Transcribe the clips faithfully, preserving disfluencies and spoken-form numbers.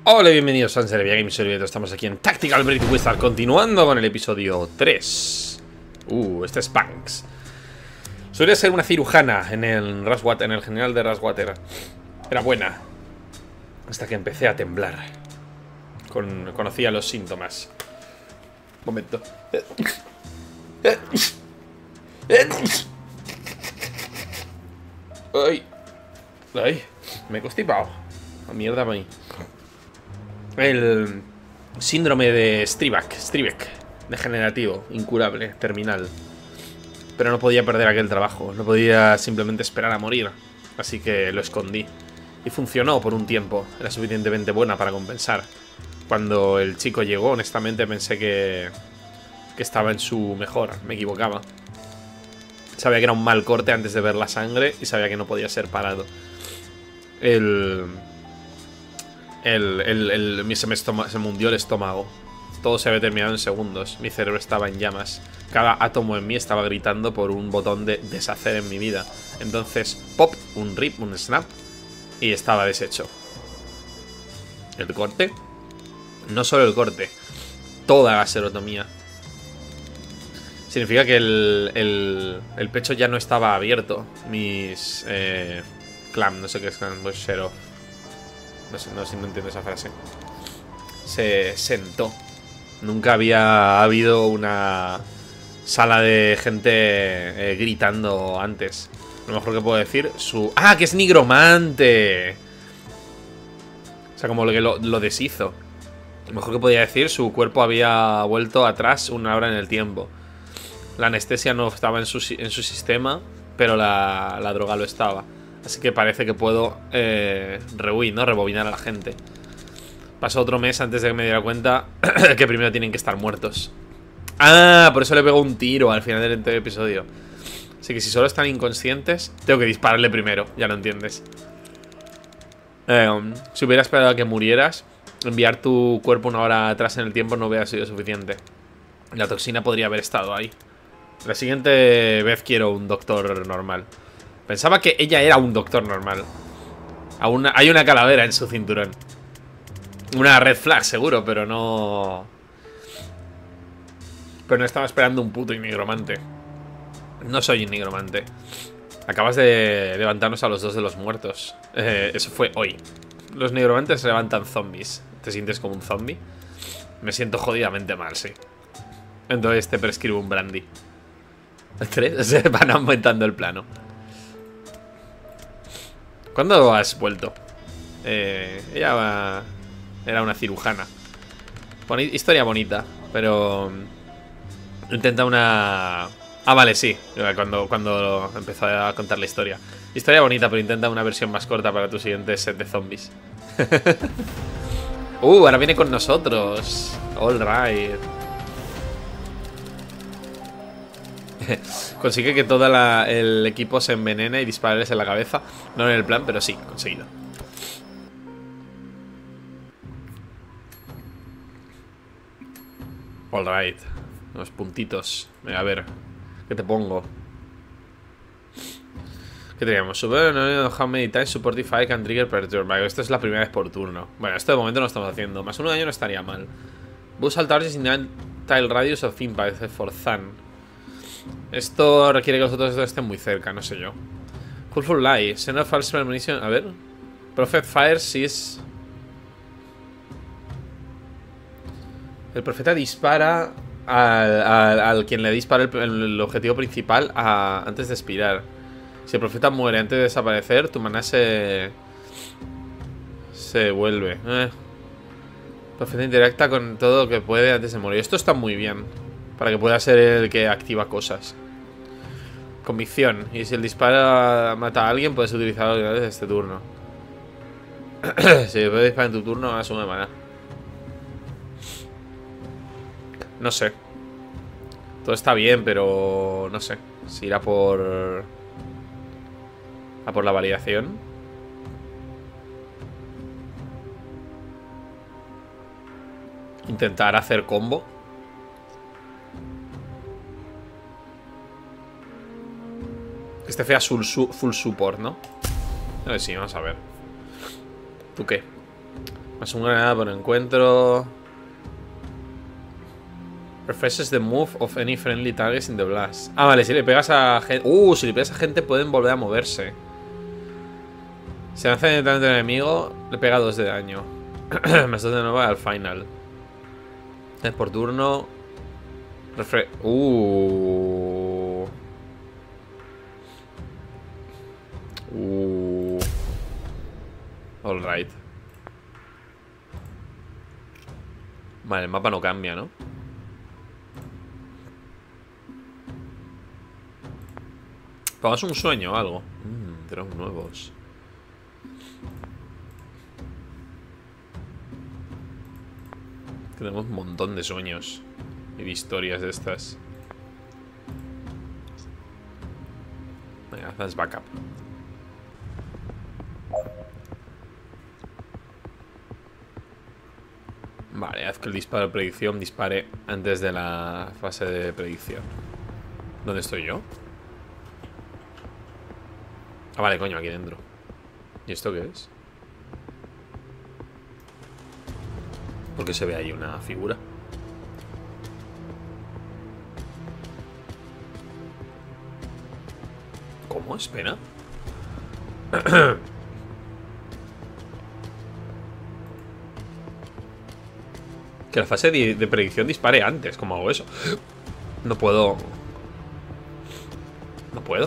Hola, bienvenidos a Servia Games. Estamos aquí en Tactical Break Wizard, continuando con el episodio tres. Uh, este es Banks. Solía ser una cirujana en el Raswater, en el general de Raswater. Era buena. Hasta que empecé a temblar. Con, conocía los síntomas. Momento. Ay. Ay. Me he constipado. A mierda para mí. El síndrome de Strebeck, Strebeck, degenerativo, incurable, terminal. Pero no podía perder aquel trabajo, no podía simplemente esperar a morir. Así que lo escondí. Y funcionó por un tiempo, era suficientemente buena para compensar. Cuando el chico llegó, honestamente pensé que, que estaba en su mejor, me equivocaba. Sabía que era un mal corte antes de ver la sangre y sabía que no podía ser parado. El... El, el, el, se, me estoma, se me hundió el estómago. Todo se había terminado en segundos. Mi cerebro estaba en llamas. Cada átomo en mí estaba gritando por un botón de deshacer en mi vida. Entonces, pop, un rip, un snap, y estaba deshecho. ¿El corte? No solo el corte, toda la serotomía. Significa que el, el, el pecho ya no estaba abierto. Mis... Eh, clam, no sé qué es clam, pues shero. No sé, no sé si no entiendo esa frase. Se sentó. Nunca había habido una sala de gente eh, gritando antes. Lo mejor que puedo decir, su... ¡Ah, que es nigromante! O sea, como lo que lo, lo deshizo. Lo mejor que podía decir, su cuerpo había vuelto atrás una hora en el tiempo. La anestesia no estaba en su, en su sistema, pero la, la droga lo estaba. Así que parece que puedo eh, rehuir, ¿no? Rebobinar a la gente. Pasó otro mes antes de que me diera cuenta que primero tienen que estar muertos. Ah, por eso le pegó un tiro al final del episodio. Así que si solo están inconscientes, tengo que dispararle primero, ya lo entiendes. eh, Si hubiera esperado a que murieras, enviar tu cuerpo una hora atrás en el tiempo no hubiera sido suficiente. La toxina podría haber estado ahí. La siguiente vez quiero un doctor normal. Pensaba que ella era un doctor normal. Aún hay una calavera en su cinturón. Una red flag seguro, pero no... Pero no estaba esperando un puto nigromante. No soy un nigromante. Acabas de levantarnos a los dos de los muertos. eh, Eso fue hoy. Los nigromantes se levantan zombies. ¿Te sientes como un zombie? Me siento jodidamente mal, sí. Entonces te prescribo un brandy. Tres se van aumentando el plano. ¿Cuándo has vuelto? Eh, ella va... era una cirujana. Boni... Historia bonita, pero... Intenta una... Ah, vale, sí. Cuando, cuando empezó a contar la historia. Historia bonita, pero intenta una versión más corta para tu siguiente set de zombies. Uh, ahora viene con nosotros. All right. Consigue que todo la, el equipo se envenene y dispararles en la cabeza. No en el plan, pero sí, conseguido. Alright. Los puntitos. A ver, ¿qué te pongo? ¿Qué teníamos? Super, no, how many times support if I can trigger per turn. Vale, esto es la primera vez por turno. Bueno, esto de momento no lo estamos haciendo. Más uno de daño no estaría mal. Boost all targets in the tile radius of impact for Zan. Esto requiere que los otros estén muy cerca, no sé yo. Full Lie, Send of False Premonition. A ver. Prophet fires is... El profeta dispara al, al, al quien le dispara el, el objetivo principal a, antes de expirar. Si el profeta muere antes de desaparecer, tu maná se... Se vuelve. Eh. El profeta interacta con todo lo que puede antes de morir. Esto está muy bien. Para que pueda ser el que activa cosas. Convicción. Y si el disparo mata a alguien, puedes utilizarlo desde este turno. Si puedes disparar en tu turno, asume maná. No sé. Todo está bien, pero... No sé. Si irá por... A por la validación. Intentar hacer combo. Este fea full, full support, ¿no? A ver, sí, vamos a ver. ¿Tú qué? Más una granada por encuentro. Refreshes the move of any friendly targets in the blast. Ah, vale, si le pegas a gente. Uh, si le pegas a gente pueden volver a moverse. Si lanza directamente al enemigo, le pega dos de daño. Más dos de nuevo al final. Es por turno. Refre. Uh. Uh. Alright. Vale, el mapa no cambia, ¿no? Pagas un sueño o algo. Mmm, drones nuevos. Tenemos un montón de sueños y de historias de estas. Venga, haces backup. Vale, haz que el disparo de predicción dispare antes de la fase de predicción. ¿Dónde estoy yo? Ah, vale, coño, aquí dentro. ¿Y esto qué es? ¿Por qué se ve ahí una figura? ¿Cómo? Espera. Que la fase de, de predicción dispare antes. ¿Cómo hago eso? No puedo. No puedo.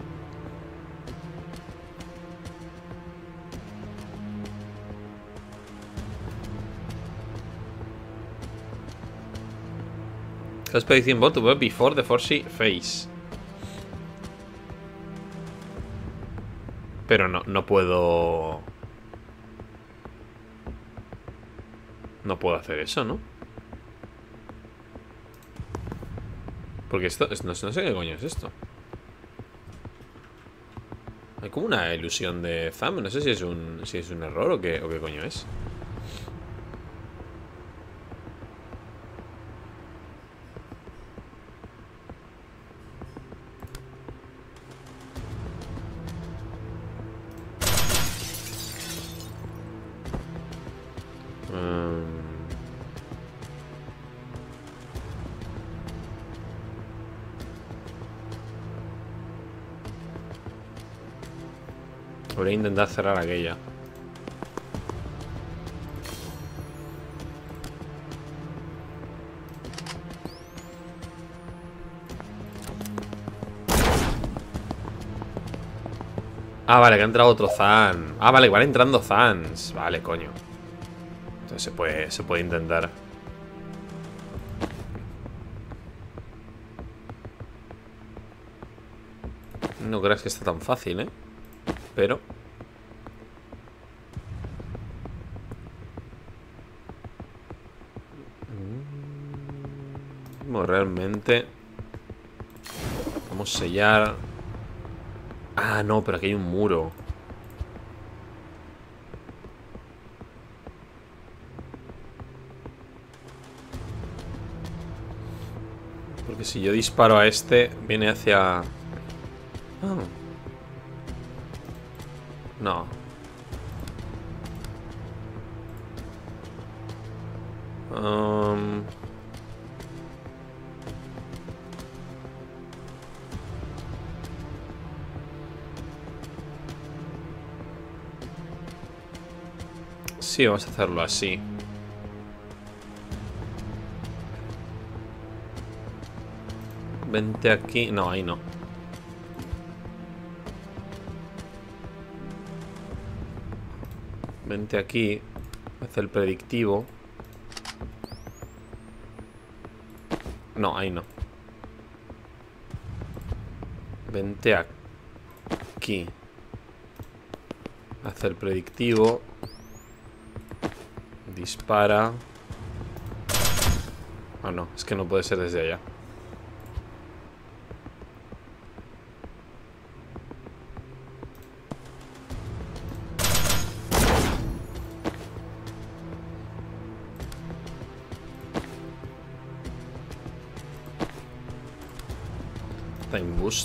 Has predicting bot to before the Forcy phase. Pero no, no puedo. No puedo hacer eso, ¿no? Porque esto, no, no sé qué coño es esto. Hay como una ilusión de thumb. No sé si es un, si es un error o qué, o qué coño es. Voy a intentar cerrar aquella. Ah, vale, que ha entrado otro Zan. Ah, vale, que van entrando Zans. Vale, coño. Entonces se puede, se puede intentar. No creas que está tan fácil, ¿eh? Pero... Bueno, realmente... Vamos a sellar... Ah, no, pero aquí hay un muro. Porque si yo disparo a este, viene hacia... Ah. No. Um... Sí, vamos a hacerlo así. Vente aquí. No, ahí no. Vente aquí. Hace el predictivo. No, ahí no. Vente aquí. Hace el predictivo. Dispara. Ah, no, es que no puede ser desde allá. Time boost.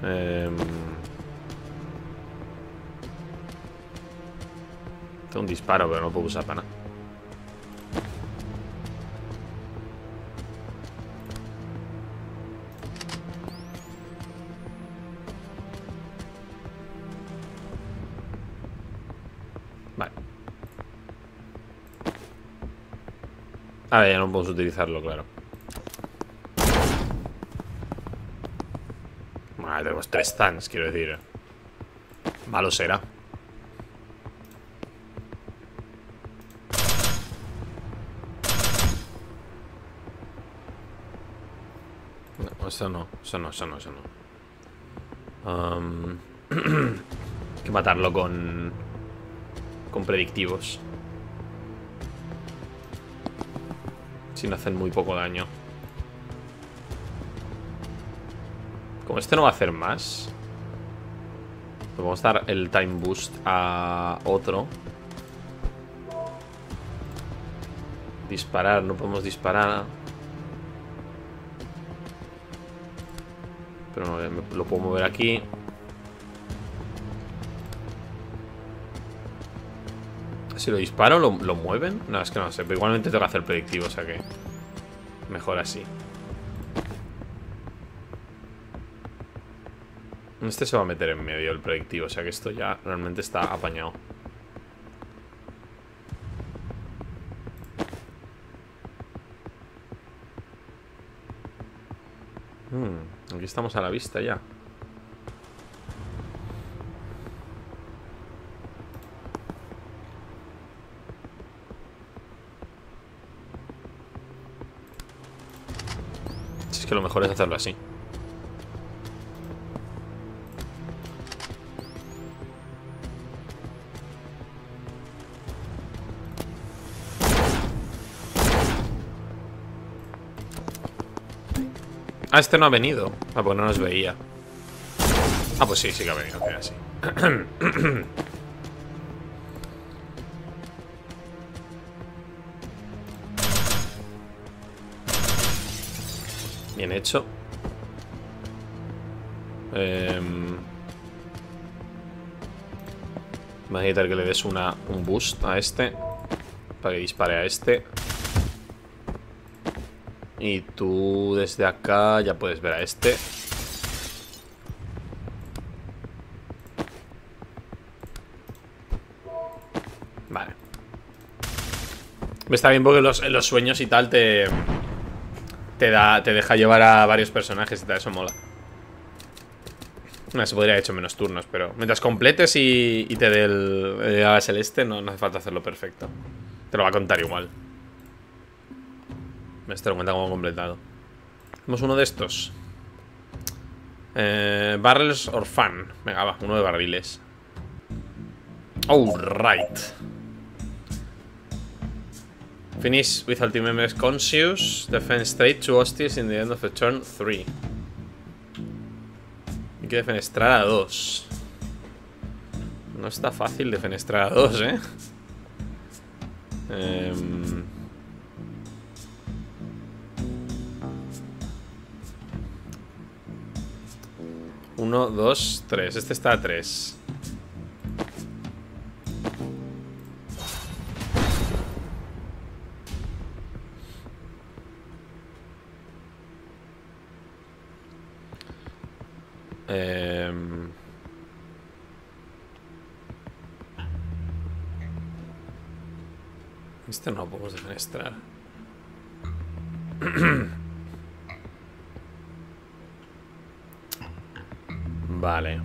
Eh, tengo un disparo, pero no puedo usar para nada. Vale. A ver, ya no podemos utilizarlo, claro. Vale, tenemos tres tanks, quiero decir. Malo será. No, eso no, eso no, eso no, eso no. Um, hay que matarlo con... Con predictivos. Si no hacen muy poco daño. Como este no va a hacer más, le vamos a dar el time boost a otro. Disparar, no podemos disparar. Pero no, lo puedo mover aquí. Si lo disparo, ¿lo, lo mueven? No, es que no sé, pero igualmente tengo que hacer predictivo, o sea que mejor así. Este se va a meter en medio el predictivo, o sea que esto ya realmente está apañado. Hmm, aquí estamos a la vista ya. Si es que lo mejor es hacerlo así. Ah, este no ha venido. Ah, porque no nos veía. Ah, pues sí, sí que ha venido, que así. Bien hecho. Eh, voy a necesitar que le des una, un boost a este para que dispare a este. Y tú desde acá ya puedes ver a este. Vale. Está bien porque los, en los sueños y tal te... Te da, te deja llevar a varios personajes y tal, eso mola. No, se podría haber hecho menos turnos, pero mientras completes y, y te dé el, el ave celeste, no, no hace falta hacerlo perfecto. Te lo va a contar igual. Este lo cuenta como completado. Tenemos uno de estos. Eh, barrels or fun. Venga, va, uno de barriles. Oh, right. Finish with ultimate members conscious. Defend straight to hostiles in the end of the turn three. Hay que defenestrar a dos. No está fácil defenestrar a dos, eh. Eh... Uno, dos, tres. Este está a tres. Eh... Este no lo podemos defenestrar. Vale.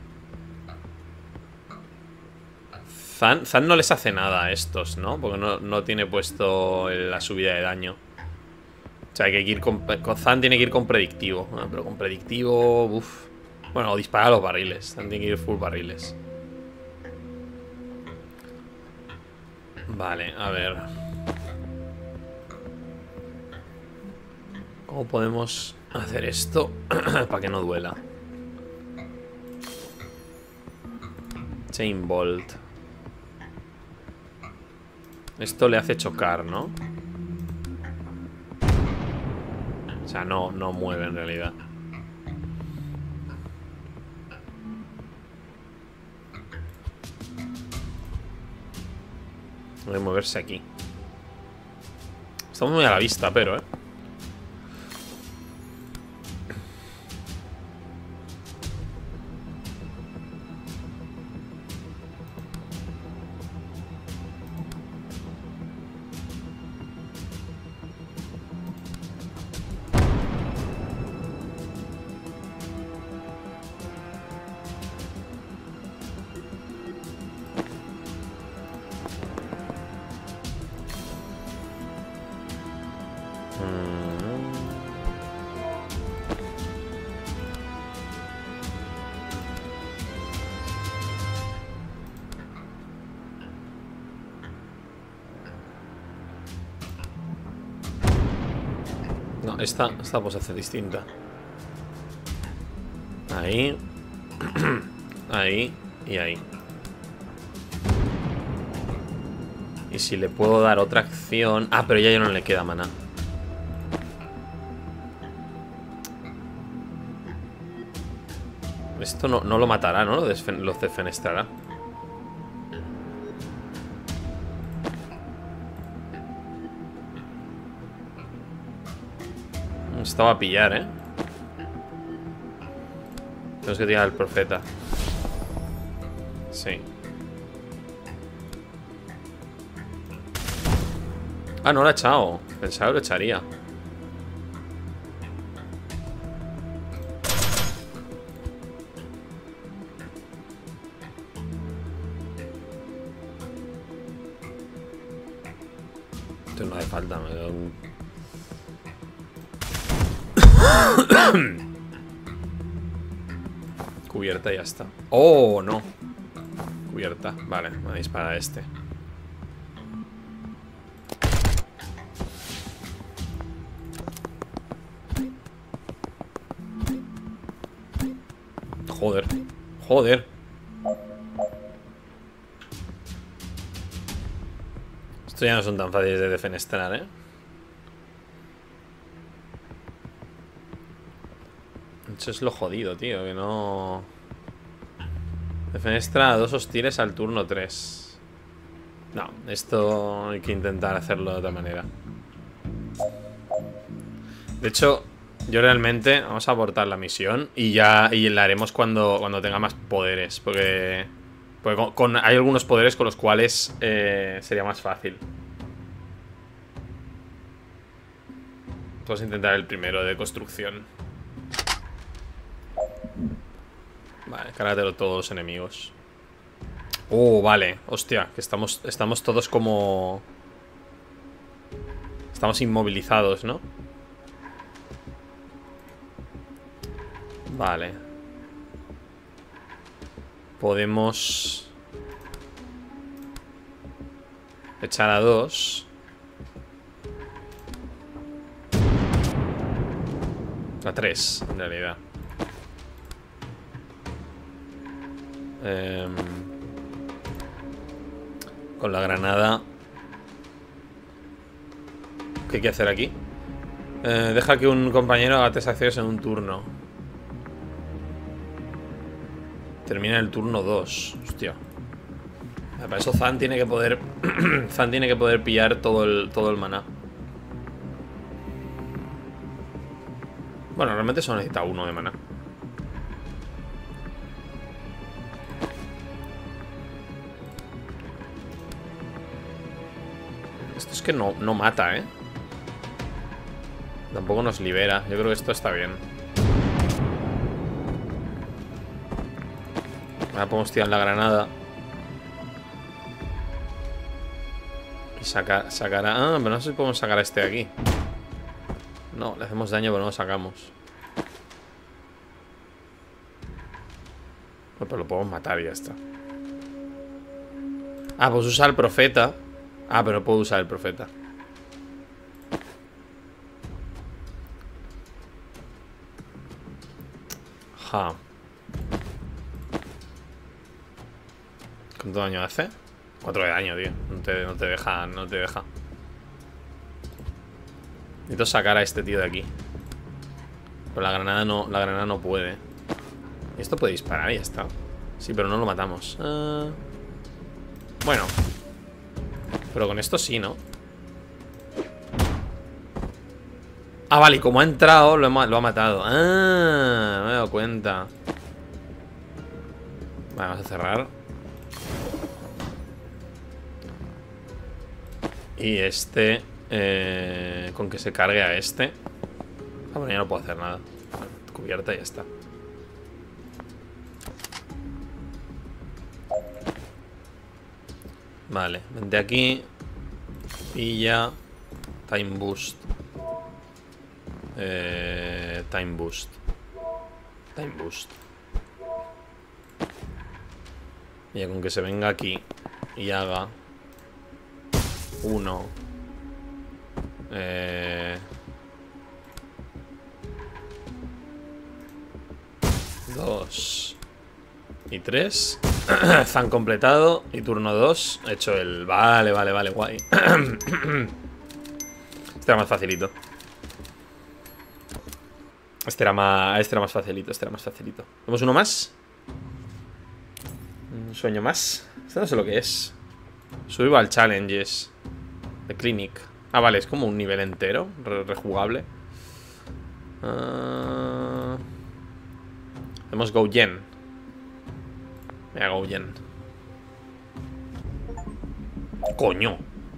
Zan, Zan no les hace nada a estos, ¿no? Porque no, no tiene puesto la subida de daño. O sea, hay que ir con, con Zan tiene que ir con predictivo. Bueno, pero con predictivo, uff. Bueno, o dispara a los barriles. Zan tiene que ir full barriles. Vale, a ver. ¿Cómo podemos hacer esto para que no duela? Chain Bolt. Esto le hace chocar, ¿no? O sea, no, no mueve en realidad. Voy a moverse aquí. Estamos muy a la vista, pero, eh. No, esta, esta pues hace distinta. Ahí. Ahí y ahí. Y si le puedo dar otra acción... Ah, pero ya, ya no le queda maná. Esto no, no lo matará, ¿no? Lo desfen los defenestrará. Estaba a pillar, ¿eh? Tenemos que tirar al profeta. Sí. Ah, no lo ha echado. Pensaba que lo echaría. Esto no hace falta, me da un... Cubierta y ya está. ¡Oh, no! Cubierta, vale, me dispara este. Joder, joder. Estos ya no son tan fáciles de defenestrar, ¿eh? Eso es lo jodido, tío, que no... Defenestra a dos hostiles al turno tres. No, esto hay que intentar hacerlo de otra manera. De hecho, yo realmente... Vamos a abortar la misión y ya y la haremos cuando, cuando tenga más poderes. Porque, porque con, con, hay algunos poderes con los cuales eh, sería más fácil. Vamos a intentar el primero de construcción. Vale, cárgatelo todos los enemigos. Oh, vale, hostia, que estamos, estamos todos como... Estamos inmovilizados, ¿no? Vale. Podemos... echar a dos. A tres, en realidad. Eh, con la granada. ¿Qué hay que hacer aquí? Eh, deja que un compañero haga tres acciones en un turno. Termina el turno dos. Hostia. Para eso Zan tiene que poder Zan tiene que poder pillar todo el, todo el maná. Bueno, realmente solo necesita uno de maná. Esto es que no, no mata, ¿eh? Tampoco nos libera. Yo creo que esto está bien. Ahora podemos tirar la granada. Y sacar, sacar a... Ah, pero no sé si podemos sacar a este de aquí. No, le hacemos daño, pero no lo sacamos. No, pero lo podemos matar y ya está. Ah, pues usar el profeta. Ah, pero no puedo usar el profeta. Ja. ¿Cuánto daño hace? cuatro de daño, tío. No te, no te deja, no te deja. Necesito sacar a este tío de aquí. Pero la granada no, la granada no puede. Y esto puede disparar y ya está. Sí, pero no lo matamos. Uh... Bueno. Pero con esto sí, ¿no? Ah, vale, y como ha entrado, lo, hemos, lo ha matado. Ah, me he dado cuenta. Vale, vamos a cerrar. Y este eh, con que se cargue a este. Ah, bueno, ya no puedo hacer nada. Bueno, cubierta y ya está. Vale, vente aquí. Pilla. Time boost. Eh, time boost. Time boost. Y ya con que se venga aquí y haga uno. Eh, dos. Y tres. Zan completado. Y turno dos. He hecho el... Vale, vale, vale, guay. Este era más facilito. Este era más, este era más facilito, este era más facilito. ¿Tenemos uno más? Un sueño más. Este no sé lo que es. Survival Challenges. The Clinic. Ah, vale, es como un nivel entero. Re rejugable. Uh... Hacemos Go Yen. Venga, Go Yen. Coño.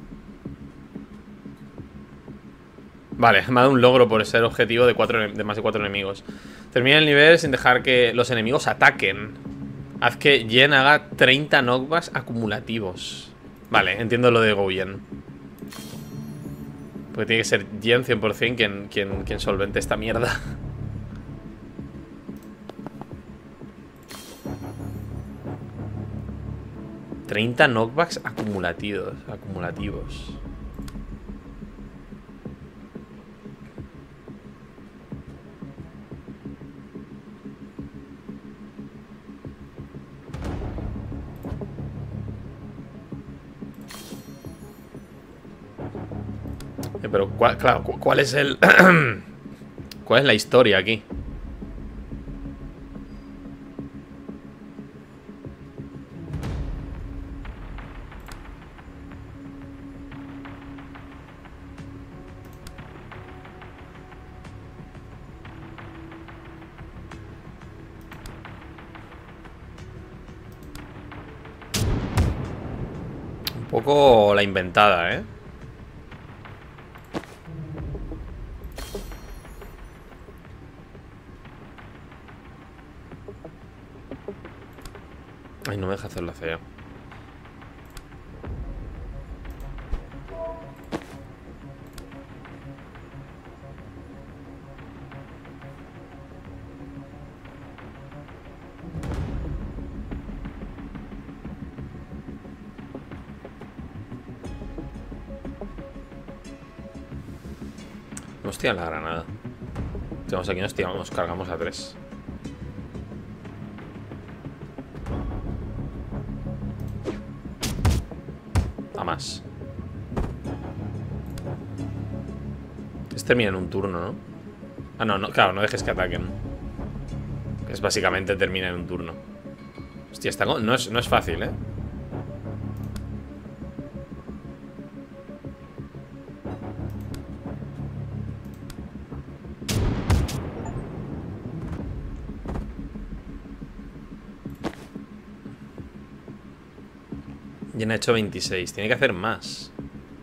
Vale, me ha dado un logro por ser objetivo de, cuatro, de más de cuatro enemigos. Termina el nivel sin dejar que los enemigos ataquen. Haz que Yen haga treinta knockbacks acumulativos. Vale, entiendo lo de Go Yen. Porque tiene que ser Yen cien por cien quien, quien, quien solvente esta mierda. treinta knockbacks acumulativos. Acumulativos. Eh, pero, ¿cuál, claro, ¿cuál es el... ¿Cuál es la historia aquí? Un poco la inventada, ¿eh? Ay, no me deja hacerlo feo. Nos tiran la granada. Tenemos aquí, nos tiramos, cargamos a tres. A más. Este termina en un turno, ¿no? Ah, no, no, claro, no dejes que ataquen. Es básicamente termina en un turno. Hostia, está, no, es, no es fácil, ¿eh? Y ha hecho veintiséis. Tiene que hacer más.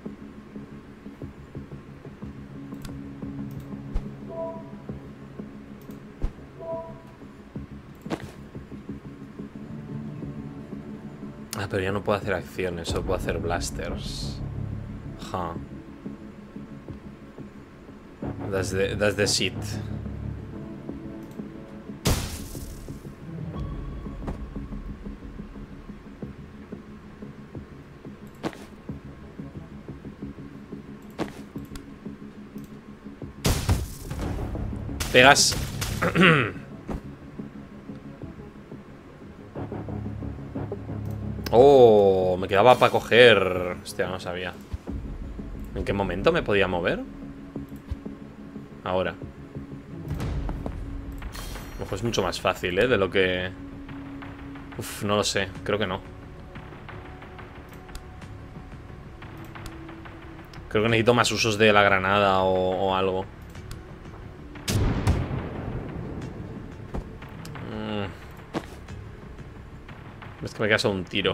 Ah, pero ya no puedo hacer acciones. Solo puedo hacer blasters. Ja. That's the, that's the shit. Pegas. Oh, me quedaba para coger. Hostia, no sabía. ¿En qué momento me podía mover? Ahora. Ojo, es mucho más fácil, ¿eh? De lo que... Uf, no lo sé, creo que no. Creo que necesito más usos de la granada o, o algo. Mm. Es que me queda solo un tiro.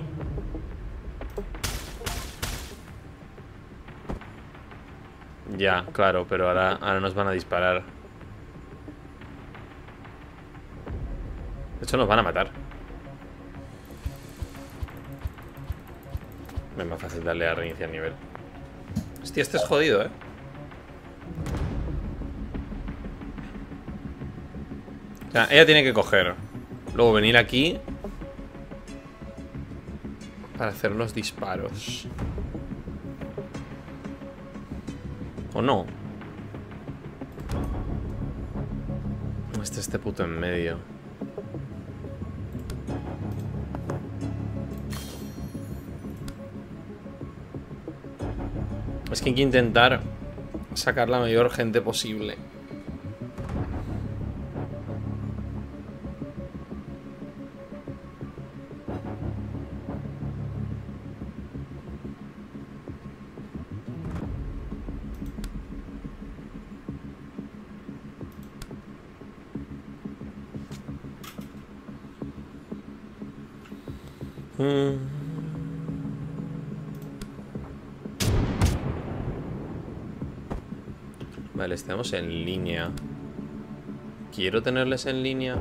Ya, claro, pero ahora, ahora nos van a disparar. De hecho, nos van a matar. Es más fácil darle a reiniciar nivel. Hostia, este es jodido, ¿eh? O sea, ella tiene que coger. Luego venir aquí para hacer los disparos. ¿O no? No está este puto en medio. Es que hay que intentar sacar la mayor gente posible. Mm. Vale, estamos en línea. Quiero tenerles en línea.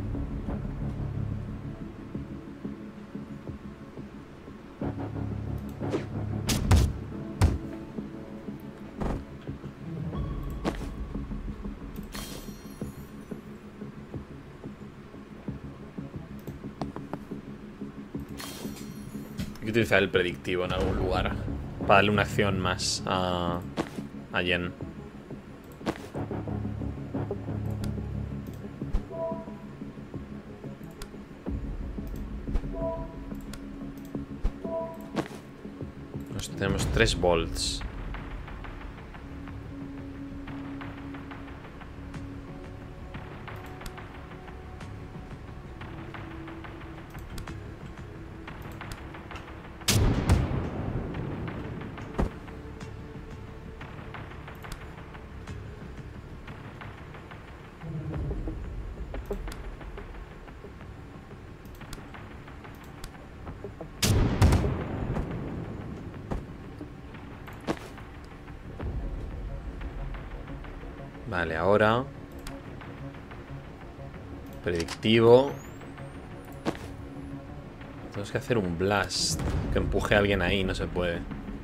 Hay que utilizar el predictivo en algún lugar para darle una acción más a, a Jen. Nos tenemos tres volts. Vale, ahora predictivo. Tenemos que hacer un blast que empuje a alguien ahí, no se puede.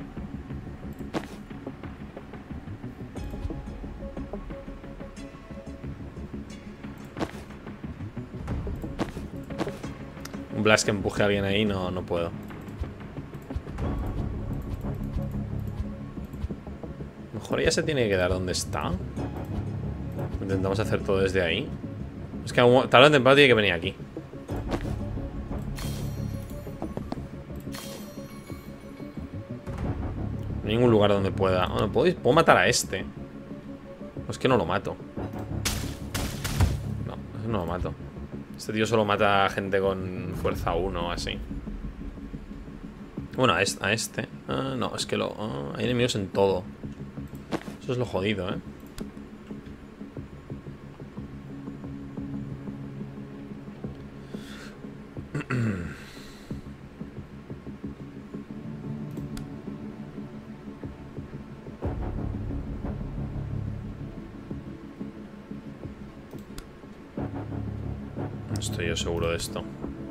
Un blast que empuje a alguien ahí, no, no puedo. A lo mejor ella se tiene que quedar donde está. Intentamos hacer todo desde ahí. Es que tarde o temprano tiene que venir aquí. No hay ningún lugar donde pueda. Bueno, ¿puedo, puedo matar a este? O es que no lo mato. No, ese no lo mato. Este tío solo mata a gente con fuerza uno o así. Bueno, a este, a este. Ah, no, es que lo, ah, hay enemigos en todo. Eso es lo jodido, ¿eh? No estoy yo seguro de esto.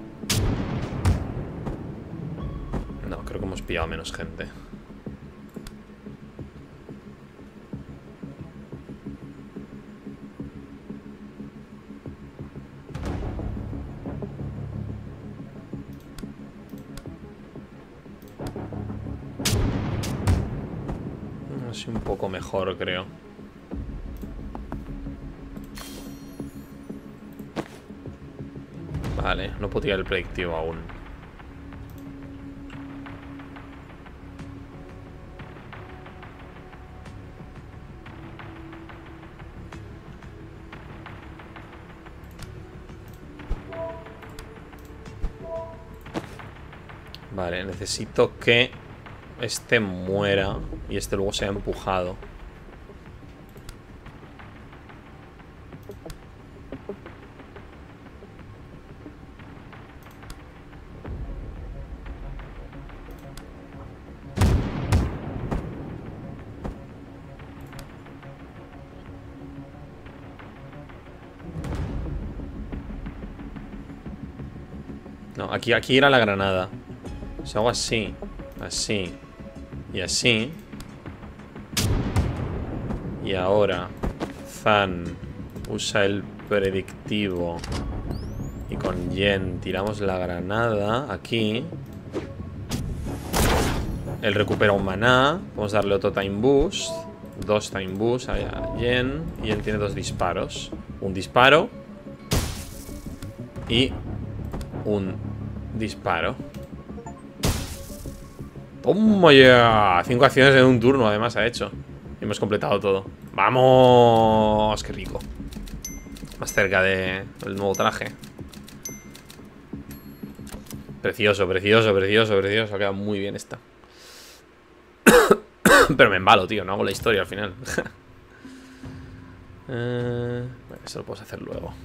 No, creo que hemos pillado menos gente. Así un poco mejor, creo. Vale, no puedo tirar el predictivo aún. Vale, necesito que este muera y este luego sea empujado. No, aquí, aquí era la granada. Si hago así, así y así. Y ahora Zan usa el predictivo y con Yen tiramos la granada aquí. Él recupera un maná. Vamos a darle otro time boost. Dos time boost a Yen. Y Yen tiene dos disparos. Un disparo y un disparo. ¡Toma ya! Cinco acciones en un turno, además, ha hecho. Y hemos completado todo. ¡Vamos! ¡Qué rico! Más cerca de, del nuevo traje. Precioso, precioso, precioso, precioso. Ha quedado muy bien esta. Pero me embalo, tío. No hago la historia al final. eh, bueno, eso lo podemos hacer luego.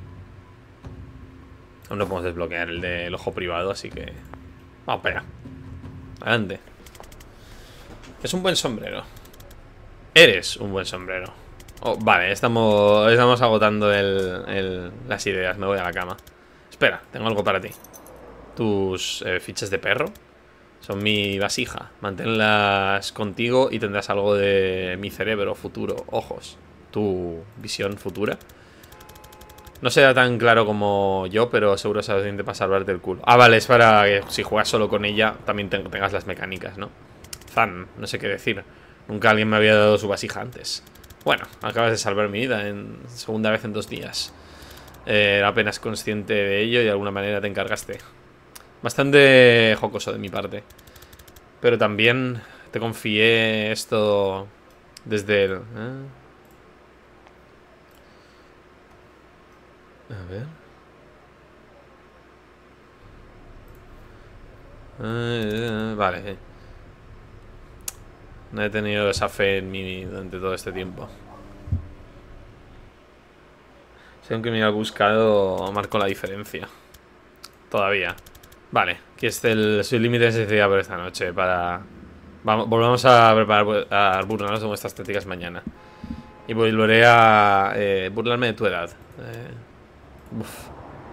Aún no podemos desbloquear el del ojo privado, así que... Vamos para allá. Adelante. Es un buen sombrero. Eres un buen sombrero. Oh, vale, estamos, estamos agotando el, el, las ideas. Me voy a la cama. Espera, tengo algo para ti. Tus eh, fichas de perro son mi vasija. Manténlas contigo y tendrás algo de mi cerebro futuro. Ojos. Tu visión futura. No será tan claro como yo, pero seguro es suficiente para salvarte el culo. Ah, vale, es para que si juegas solo con ella también tengas las mecánicas, ¿no? Zan, no sé qué decir. Nunca alguien me había dado su vasija antes. Bueno, acabas de salvar mi vida en segunda vez en dos días. Eh, era apenas consciente de ello y de alguna manera te encargaste. Bastante jocoso de mi parte. Pero también te confié esto desde el... ¿eh? A ver. Eh, vale. No he tenido esa fe en mí durante todo este tiempo. Si aunque me haya buscado, marco la diferencia. Todavía. Vale, aquí está el límite de sensibilidad por esta noche. Para... Vamos, volvamos a preparar a burlarnos de vuestras tácticas mañana. Y volveré a eh, burlarme de tu edad. Eh... Uf.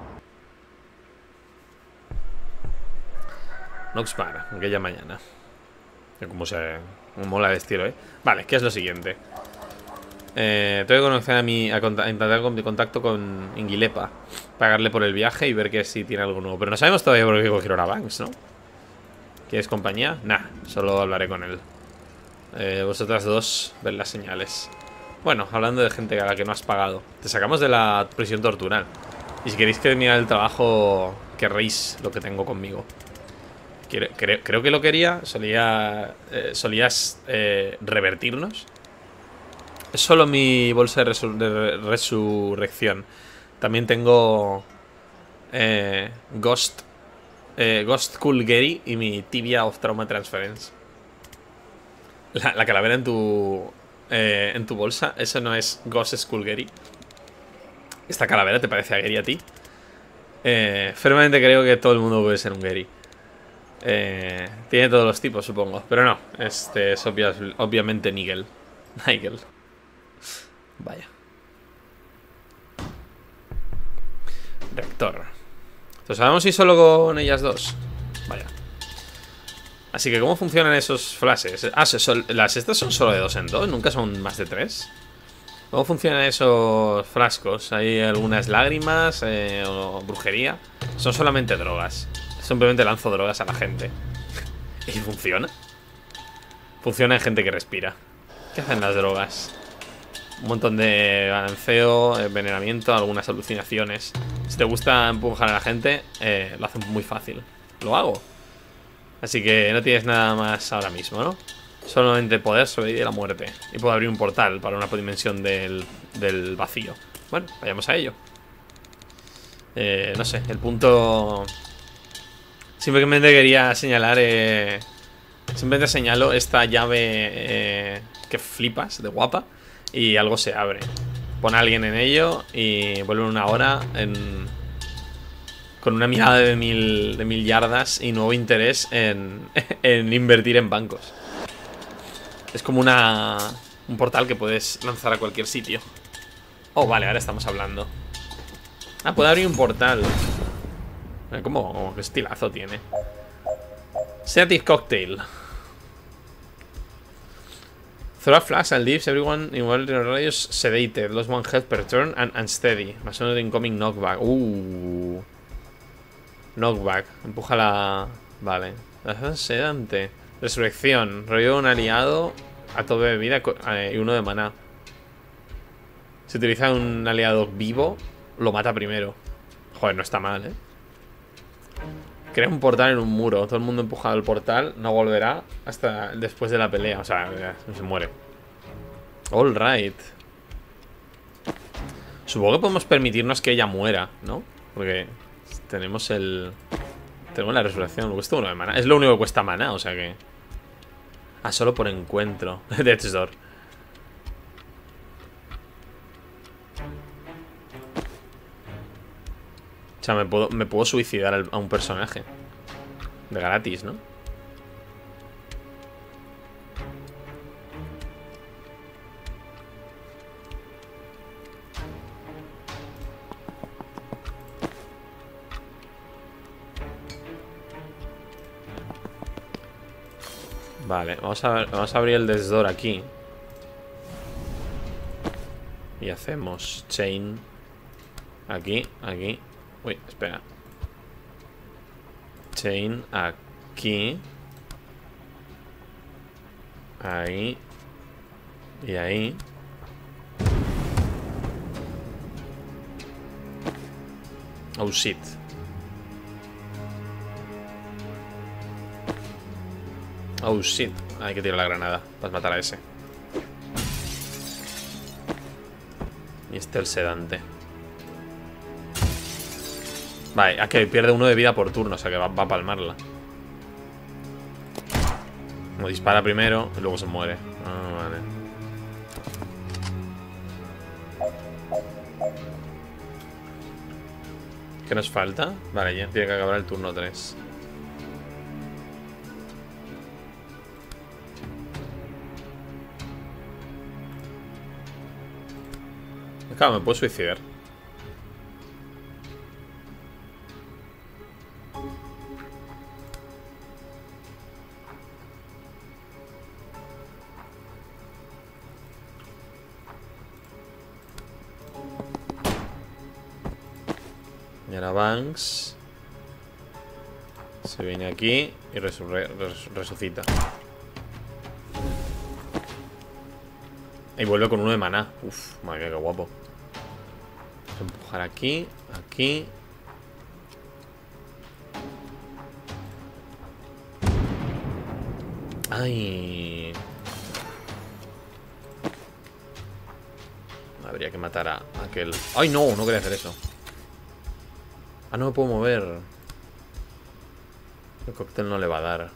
Noxmar, aquella mañana. Como se... Como mola el estilo, ¿eh? Vale, ¿qué es lo siguiente? Eh, tengo que conocer a mi... A, a intentar con, contacto con Ingilepa. Pagarle por el viaje y ver que si tiene algo nuevo. Pero no sabemos todavía por qué cogieron a Banks, ¿no? ¿Quieres compañía? Nah, solo hablaré con él. eh, Vosotras dos, ver las señales. Bueno, hablando de gente a la que no has pagado, te sacamos de la prisión tortural. Y si queréis que termine el trabajo, querréis lo que tengo conmigo. Creo, creo, creo que lo quería. Solía, eh, solías eh, revertirnos. Es solo mi bolsa de, resur de resurrección. También tengo eh, Ghost eh, Ghost Cool Gary y mi Tibia of Trauma Transference. La, la calavera en tu eh, en tu bolsa. Eso no es Ghost Skull Gary. ¿Esta calavera te parece a Gary a ti? Eh, firmemente creo que todo el mundo puede ser un Gary. Eh, tiene todos los tipos, supongo. Pero no, este es obvia, obviamente Nigel. Nigel. Vaya. Rector. ¿Lo sabemos si solo con ellas dos? Vaya. Así que, ¿cómo funcionan esos flashes? Ah, son, las estas son solo de dos en dos, nunca son más de tres. ¿Cómo funcionan esos frascos? ¿Hay algunas lágrimas eh, o brujería? Son solamente drogas. Simplemente lanzo drogas a la gente. ¿Y funciona? Funciona en gente que respira. ¿Qué hacen las drogas? Un montón de balanceo, envenenamiento, algunas alucinaciones. Si te gusta empujar a la gente, eh, lo hacen muy fácil. Lo hago. Así que no tienes nada más ahora mismo, ¿no? Solamente poder sobrevivir a la muerte. Y puedo abrir un portal para una dimensión del, del vacío. Bueno, vayamos a ello. eh, No sé, el punto... Simplemente quería señalar eh, Siempre te señalo esta llave eh, que flipas, de guapa. Y algo se abre. Pon a alguien en ello y vuelve una hora en, con una mirada de mil, de mil yardas y nuevo interés en, en invertir en bancos. Es como una un portal que puedes lanzar a cualquier sitio. Oh, vale, ahora estamos hablando. Ah, puede abrir un portal. ¿Cómo? ¿Qué estilazo tiene? Sedative Cocktail. Throw a flash and leaves everyone in one radius sedated. Lost one health per turn and unsteady. Más uno de incoming knockback. Uh. Knockback. Empuja la... Vale. Sedante. Resurrección. Revive un aliado a tope de vida y uno de maná. Si utiliza un aliado vivo, lo mata primero. Joder, no está mal, ¿eh? Crea un portal en un muro. Todo el mundo empujado al portal. No volverá hasta después de la pelea. O sea, se muere. All right. Supongo que podemos permitirnos que ella muera, ¿no? Porque tenemos el... Tenemos la resurrección. Cuesta uno de mana. Es lo único que cuesta mana, o sea que... Ah, solo por encuentro. Death's Door. O sea, me puedo, me puedo suicidar a un personaje. De gratis, ¿no? Vale, vamos a, ver, vamos a abrir el Death's Door aquí. Y hacemos chain. Aquí, aquí. Uy, espera. Chain aquí. Ahí. Y ahí. Oh shit. Oh shit. Hay que tirar la granada para matar a ese. Y este el sedante. Vale, aquí pierde uno de vida por turno, o sea que va, va a palmarla. Como dispara primero y luego se muere. Ah, vale. ¿Qué nos falta? Vale, ya tiene que acabar el turno tres. Claro, me puedo suicidar. Y ahora Banks se viene aquí y resurre, res, resucita. Y vuelve con uno de maná. Uf, madre mía, qué guapo. Empujar aquí, aquí. Ay. Habría que matar a aquel. Ay, no, no quería hacer eso. Ah, no me puedo mover. El cóctel no le va a dar.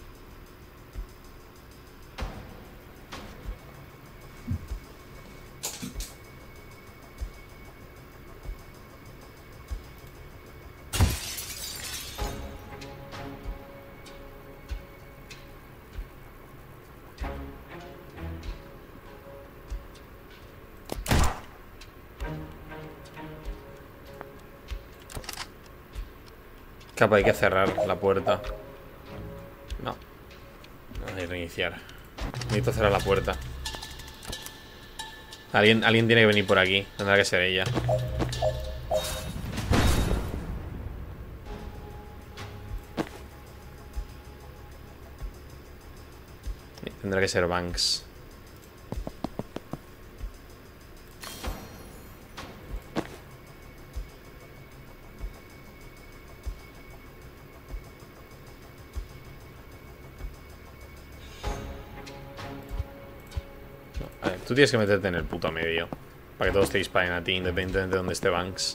Capa, hay que cerrar la puerta. No. No hay que reiniciar. Necesito cerrar la puerta. Alguien, alguien tiene que venir por aquí. Tendrá que ser ella. Tendrá que ser Banks. Tú tienes que meterte en el puto medio para que todos te disparen a ti, independientemente de donde esté Banks.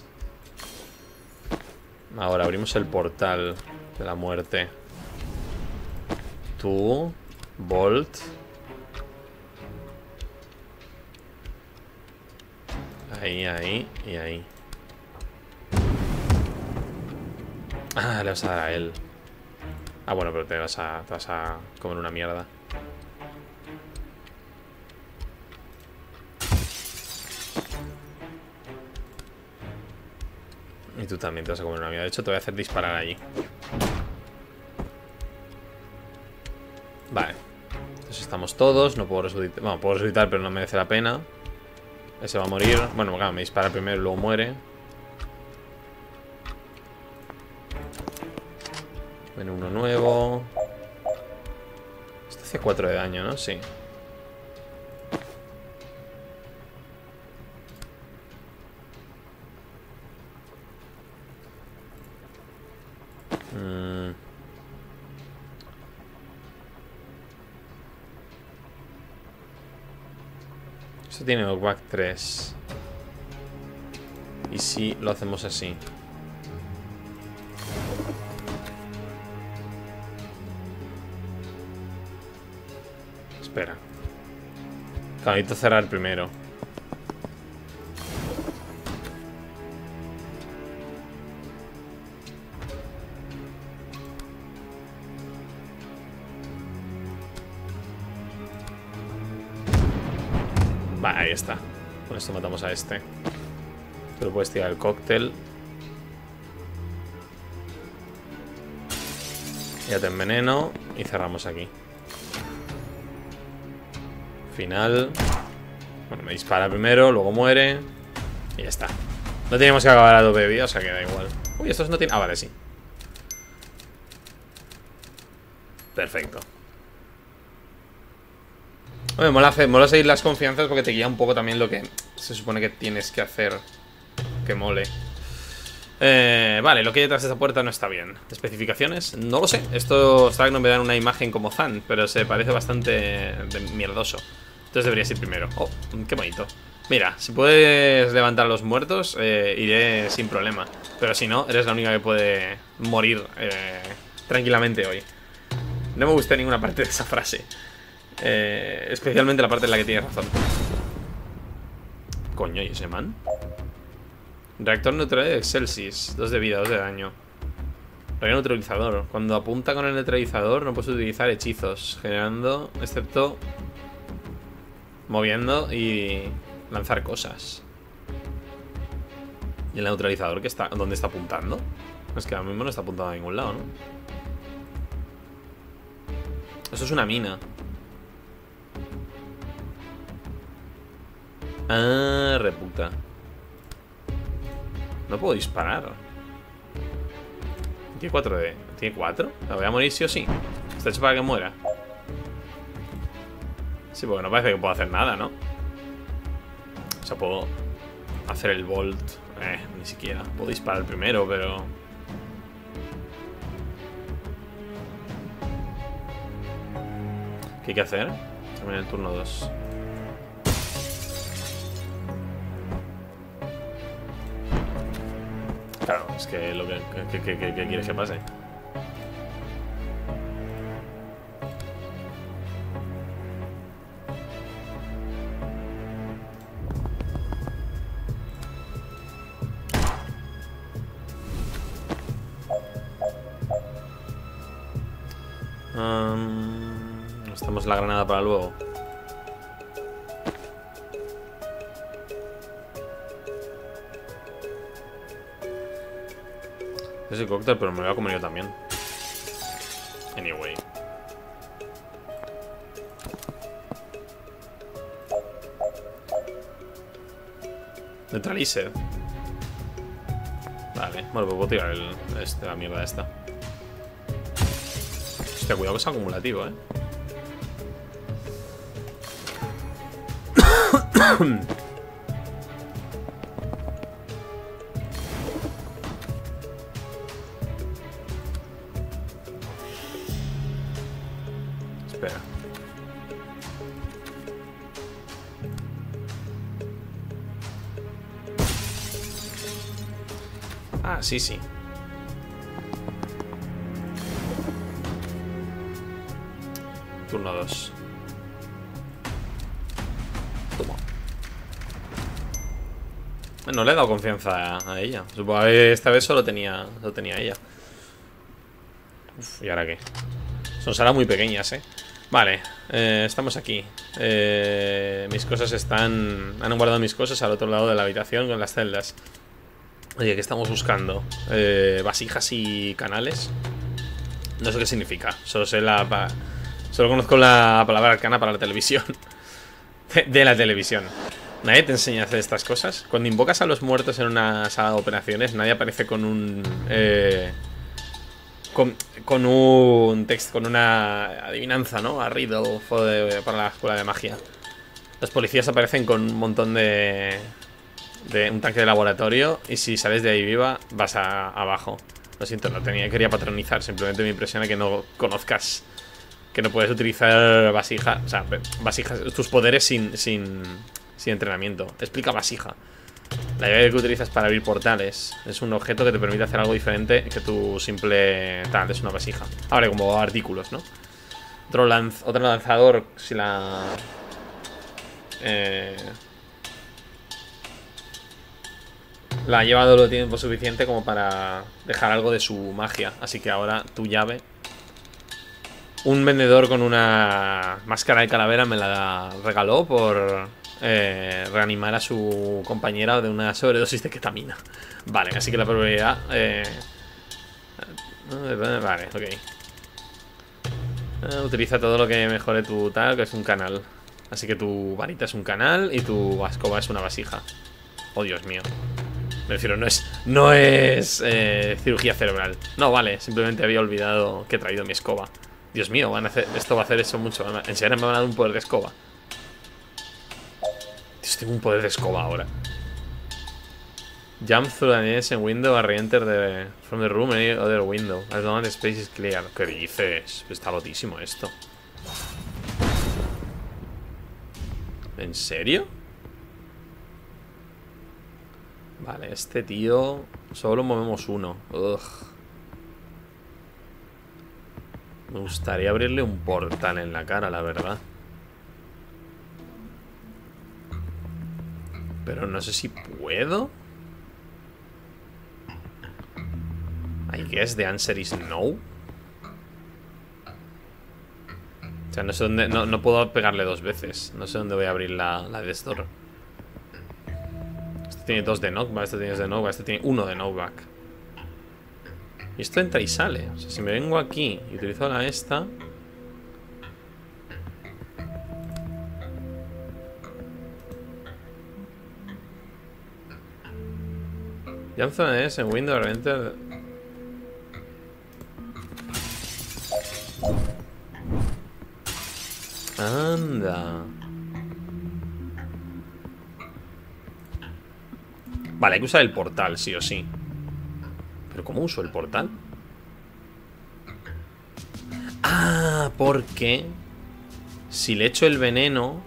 Ahora abrimos el portal de la muerte. Tú. Bolt. Ahí, ahí y ahí. Ah, le vas a dar a él. Ah, bueno, pero te vas a, te vas a comer una mierda. Y tú también te vas a comer una mierda. De hecho, te voy a hacer disparar allí. Vale. Entonces estamos todos. No puedo resucitar. Bueno, puedo resucitar, pero no merece la pena. Ese va a morir. Bueno, claro, me dispara primero y luego muere. Viene uno nuevo. Este hace cuatro de daño, ¿no? Sí. Mm. Esto tiene knockback tres. Y si lo hacemos así. Espera. Claro, necesito cerrar primero. Vale, ahí está. Con esto matamos a este. Tú le puedes tirar el cóctel. Ya te enveneno. Y cerramos aquí. Final. Bueno, me dispara primero, luego muere. Y ya está. No teníamos que acabar a doble de vida, o sea que da igual. Uy, estos no tienen... Ah, vale, sí. Perfecto. Oye, mola, mola seguir las confianzas porque te guía un poco también lo que se supone que tienes que hacer. Que mole. Eh, vale, lo que hay detrás de esta puerta no está bien. ¿Especificaciones? No lo sé. Esto está que no me dan una imagen como Zan, pero se parece bastante de mierdoso. Entonces deberías ir primero. Oh, qué bonito. Mira, si puedes levantar a los muertos, eh, iré sin problema. Pero si no, eres la única que puede morir eh, tranquilamente hoy. No me gusta ninguna parte de esa frase. Eh, especialmente la parte en la que tienes razón. Coño, ¿y ese man? Reactor neutral de Excelsis. Dos de vida, dos de daño. Reactor neutralizador. Cuando apunta con el neutralizador no puedes utilizar hechizos, generando, excepto moviendo y lanzar cosas. ¿Y el neutralizador que está, dónde está apuntando? Es que ahora mismo no está apuntando a ningún lado, ¿no? Eso es una mina. Ah, reputa. No puedo disparar. Tiene cuatro de... ¿Tiene cuatro? ¿La voy a morir sí o sí? Está hecho para que muera. Sí, porque no parece que puedo hacer nada, ¿no? O sea, puedo hacer el bolt. Eh, ni siquiera. Puedo disparar primero, pero... ¿Qué hay que hacer? Terminar el turno dos. Claro, es que lo que, que, que, que, que quieres que pase. Um, nos damos la granada para luego. Es el cóctel, pero me lo voy a comer yo también. Anyway. Neutralice. Vale, bueno, pues puedo tirar el, este, la mierda esta. Hostia, cuidado que es acumulativo, eh. Espera. Ah, sí, sí. Turno dos. Toma. No le he dado confianza a ella. Supongo que esta vez solo tenía, solo tenía ella. Uf, ¿y ahora qué? Son salas muy pequeñas, eh. Vale, eh, estamos aquí. eh, Mis cosas están... Han guardado mis cosas al otro lado de la habitación con las celdas. Oye, ¿qué estamos buscando? Eh, vasijas y canales. No sé qué significa. Solo sé la... Solo conozco la palabra arcana para la televisión. de, de la televisión. Nadie te enseña a hacer estas cosas. Cuando invocas a los muertos en una sala de operaciones, nadie aparece con un... Eh, con, con un texto, con una adivinanza, ¿no? A riddle de, para la escuela de magia. Los policías aparecen con un montón de... de un tanque de laboratorio. Y si sales de ahí viva, vas a, abajo. Lo siento, no tenía, quería patronizar. Simplemente me impresiona que no conozcas, que no puedes utilizar vasijas. O sea, vasijas, tus poderes sin, sin, sin entrenamiento. Explica vasija. La llave que utilizas para abrir portales es un objeto que te permite hacer algo diferente que tu simple tal, es una vasija. Ahora, como artículos, ¿no? Otro, lanz, otro lanzador, si la... Eh, la ha llevado lo tiempo suficiente como para dejar algo de su magia. Así que ahora tu llave... Un vendedor con una máscara de calavera me la regaló por eh, reanimar a su compañera de una sobredosis de ketamina. Vale, así que la probabilidad... Eh, vale, ok. Eh, utiliza todo lo que mejore tu tal, que es un canal. Así que tu varita es un canal y tu escoba es una vasija. Oh, Dios mío. Me refiero, no es, no es eh, cirugía cerebral. No, vale, simplemente había olvidado que he traído mi escoba. Dios mío, van a hacer, esto va a hacer eso mucho. ¿En serio me van a dar un poder de escoba? Dios, tengo un poder de escoba ahora. Jump through an innocent window or re-enter the, from the room any other window as long as the space is clear. ¿Qué dices? Está lotísimo esto. ¿En serio? Vale, este tío... Solo movemos uno. Ugh. Me gustaría abrirle un portal en la cara, la verdad. Pero no sé si puedo. I guess the answer is no. O sea, no sé dónde... No, no puedo pegarle dos veces. No sé dónde voy a abrir la, la Death Door. Este tiene dos de knockback, este tiene dos de knockback, este tiene uno de knockback. Y esto entra y sale. O sea, si me vengo aquí y utilizo la esta... Jump zone es en window or enter... Anda. Vale, hay que usar el portal, sí o sí. ¿Pero cómo uso el portal? Ah, porque si le echo el veneno,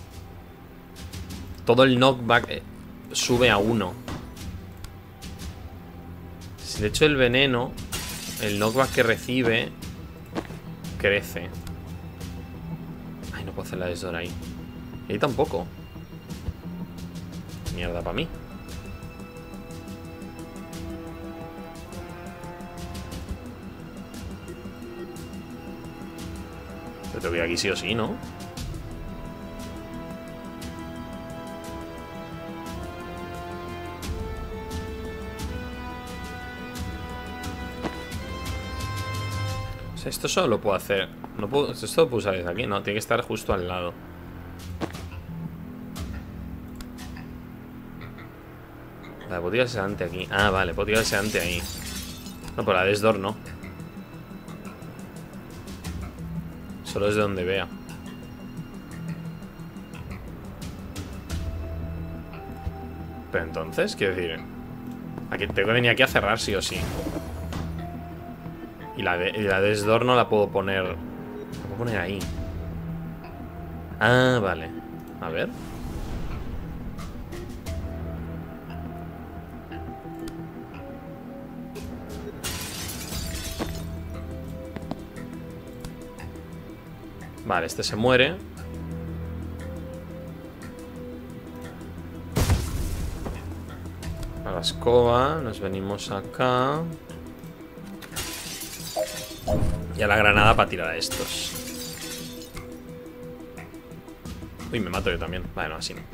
todo el knockback sube a uno. Si le echo el veneno, el knockback que recibe crece. Ay, no puedo hacer la Death Door ahí. Y ahí tampoco. Mierda para mí. Yo te voy aquí sí o sí, ¿no? O sea, esto solo lo puedo hacer. No puedo, esto lo puedo usar desde aquí. No, tiene que estar justo al lado. Vale, puedo tirar el sedante aquí. Ah, vale, puedo tirar el sedante ahí. No, por la Death Door no. Solo es de donde vea. Pero entonces, quiero decir, aquí tengo que venir aquí a cerrar sí o sí. Y la de, y la Death Door no la puedo poner. La puedo poner ahí. Ah, vale. A ver. Vale, este se muere. A la escoba. Nos venimos acá. Y a la granada para tirar a estos. Uy, me mato yo también. Vale, no, así no.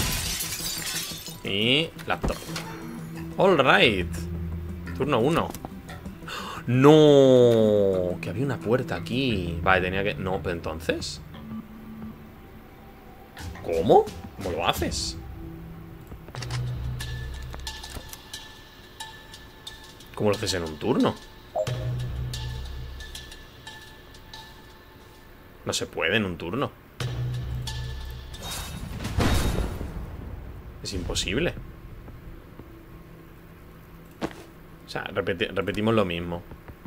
Y laptop. All right. Turno uno. No, que había una puerta aquí. Vale, tenía que... No, pero entonces ¿cómo? ¿Cómo lo haces? ¿Cómo lo haces en un turno? No se puede en un turno. Es imposible. O sea, repeti repetimos lo mismo.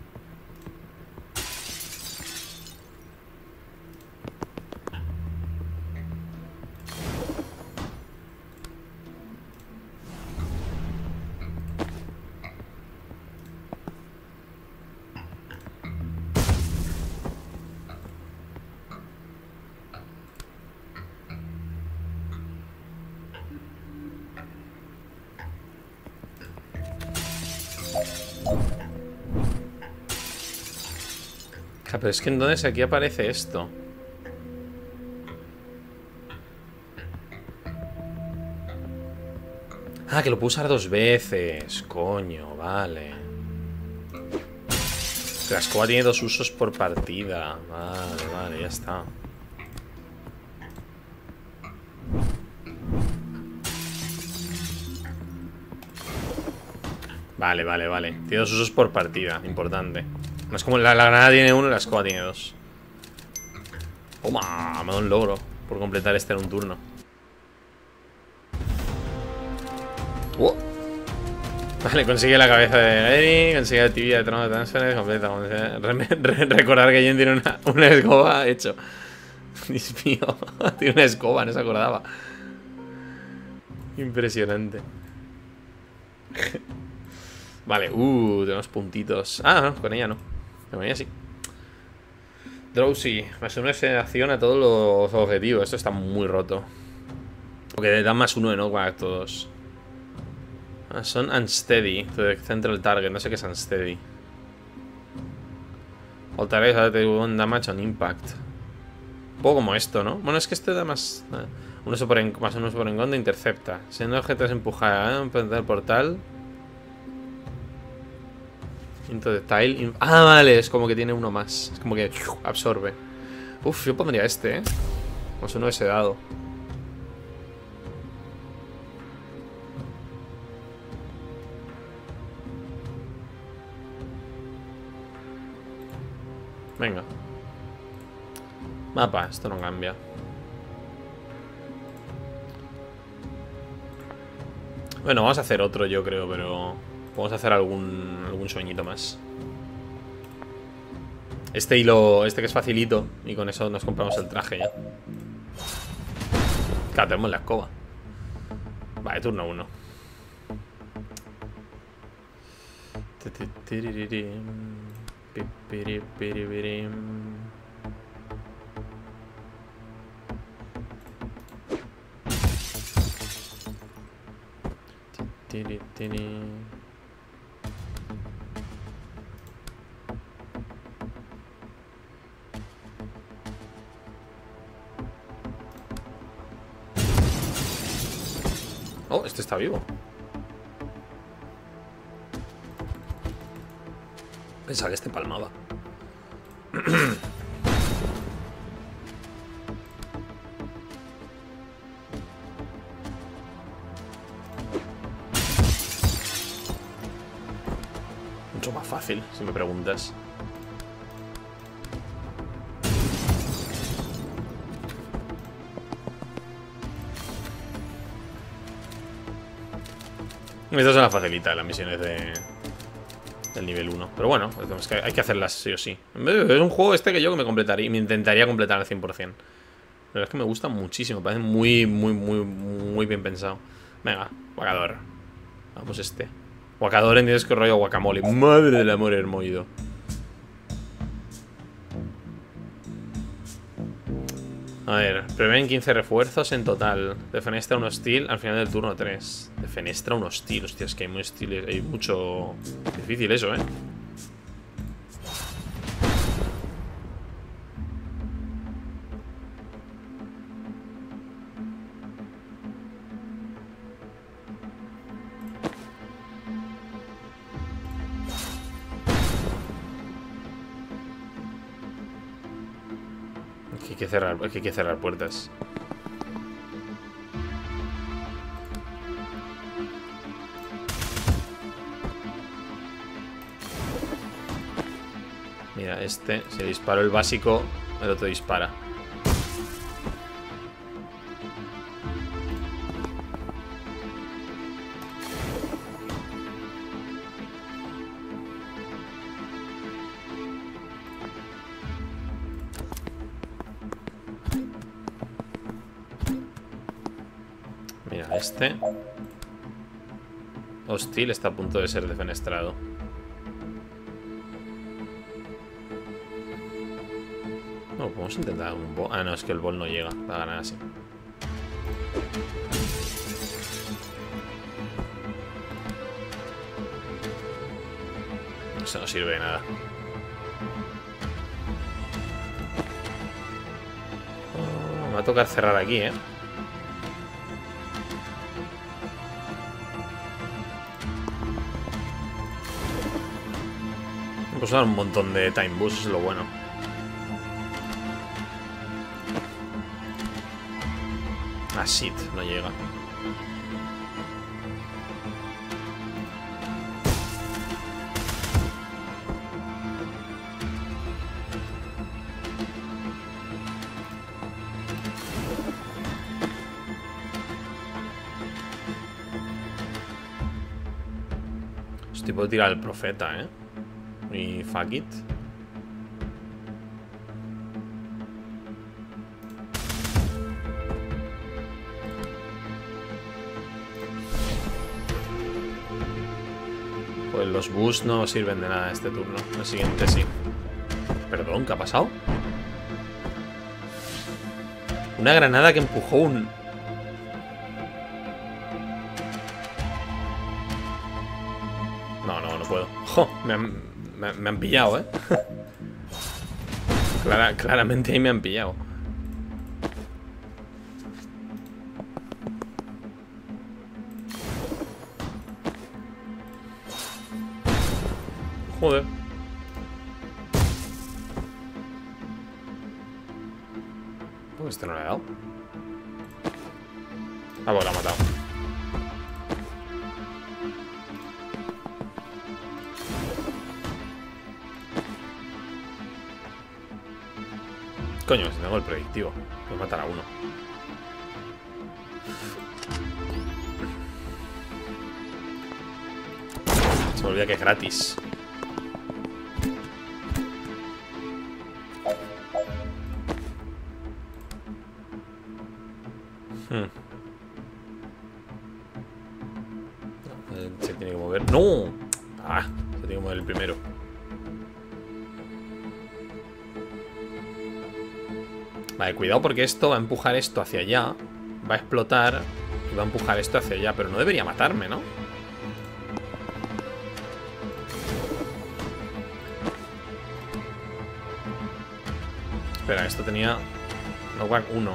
Pero es que entonces aquí aparece esto. Ah, que lo puedo usar dos veces. Coño, vale. Que la escoba tiene dos usos por partida. Vale, vale, ya está. Vale, vale, vale. Tiene dos usos por partida, importante. No es como la, la granada tiene uno y la escoba tiene dos. Toma, me da un logro por completar este en un turno. Oh. Vale, consigue la cabeza de Eri, consigue la tibia de trono de transferes, completa. Re, re, recordar que Jen tiene una, una escoba hecho. Dios mío, tiene una escoba, no se acordaba. Impresionante. Vale, uh, tenemos puntitos. Ah, no, con ella no. Con ella sí. Drowsy, más una acción a todos los objetivos. Esto está muy roto. Porque dan más uno de knockback a todos. Ah, son unsteady. To the central target. No sé qué es unsteady. All targets have one damage on impact. Un poco como esto, ¿no? Bueno, es que este da más. Eh, uno se pone más uno se pone en contra, intercepta. Si un objeto es empujado, ¿eh? Emprender el portal. Into the tile. Ah, vale, es como que tiene uno más. Es como que absorbe. Uf, yo pondría este, ¿eh? Pues uno de ese dado. Venga. Mapa, esto no cambia. Bueno, vamos a hacer otro, yo creo, pero... Vamos a hacer algún, algún sueñito más. Este hilo, este que es facilito. Y con eso nos compramos el traje ya. Claro, tenemos la escoba. Vale, turno uno. Oh, este está vivo. Pensaba que este palmaba. Mucho más fácil, si me preguntas. Estas son las facilitas, las misiones de del nivel uno. Pero bueno, es que hay que hacerlas sí o sí. Es un juego este que yo me completaría, me intentaría completar al cien por cien. La verdad es que me gusta muchísimo. Me parece muy, muy, muy, muy bien pensado. Venga, guacador. Vamos este. Guacador, entiendes que rollo guacamole. Madre del amor hermoso. A ver, prevén quince refuerzos en total. Defenestra un hostil al final del turno tres. Defenestra un hostil, hostia, es que hay muy hostil, hay mucho... Difícil eso, eh. Es que hay que cerrar, es que hay que cerrar puertas. Mira, este, si disparo el básico, el otro dispara. Mira, este hostil está a punto de ser defenestrado. No, podemos intentar un bol. Ah, no, es que el bol no llega. Va a ganar así. Eso no sirve de nada. Oh, me va a tocar cerrar aquí, eh. Pues dar un montón de time boost, es lo bueno. Ah, shit, no llega. Estoy por tirar al profeta, eh. Y fuck it. Pues los boosts no sirven de nada este turno. El siguiente sí. Perdón, ¿qué ha pasado? Una granada que empujó un... No, no, no puedo. ¡Jo! Me han, me, me han pillado, ¿eh? Clara, claramente ahí me han pillado. Joder. Pues este no le ha dado. Ah, pues lo ha matado. Coño, si tengo el predictivo. Voy a matar a uno. Se me olvida que es gratis. Hmm. Se tiene que mover. ¡No! Ah, se tiene que mover el primero. Vale, cuidado porque esto va a empujar esto hacia allá. Va a explotar y va a empujar esto hacia allá. Pero no debería matarme, ¿no? Espera, esto tenía knockback uno.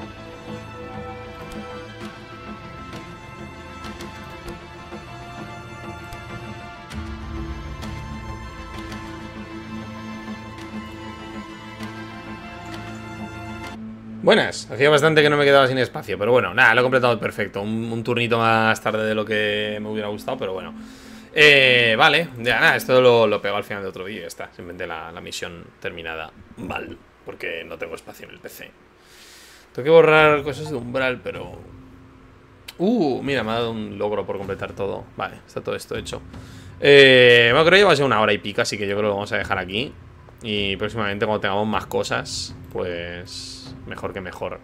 Buenas, hacía bastante que no me quedaba sin espacio. Pero bueno, nada, lo he completado perfecto. Un, un turnito más tarde de lo que me hubiera gustado, pero bueno. Eh, vale, ya nada, esto lo, lo pego al final de otro vídeo y ya está. Simplemente la, la misión terminada mal, porque no tengo espacio en el P C. Tengo que borrar cosas de umbral, pero... Uh, mira, me ha dado un logro por completar todo. Vale, está todo esto hecho. Eh, bueno, creo que lleva ya una hora y pica, así que yo creo que lo vamos a dejar aquí. Y próximamente cuando tengamos más cosas, pues... mejor que mejor.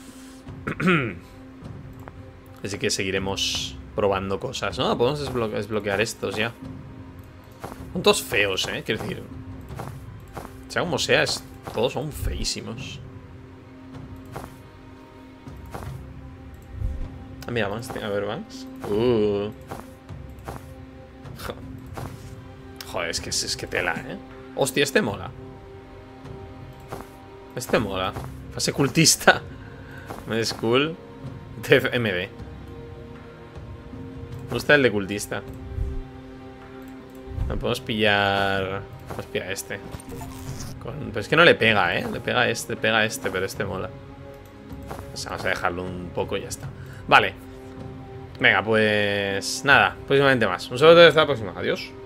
Así que seguiremos probando cosas. No, podemos desbloque desbloquear estos ya. Son todos feos, eh. Quiero decir, sea como sea, es... todos son feísimos. Ah, mira, Banks. A ver, Banks. Uh. Joder, es que, es que tela, ¿eh? Hostia, este mola. Este mola. Fase cultista. Es cool. Def M D. Me gusta el de cultista. No podemos pillar. Podemos pillar este. Con... Pero es que no le pega, ¿eh? Le pega a este, le pega a este, pero este mola. O sea, vamos a dejarlo un poco y ya está. Vale. Venga, pues nada, próximamente más. Un saludo y hasta la próxima. Adiós.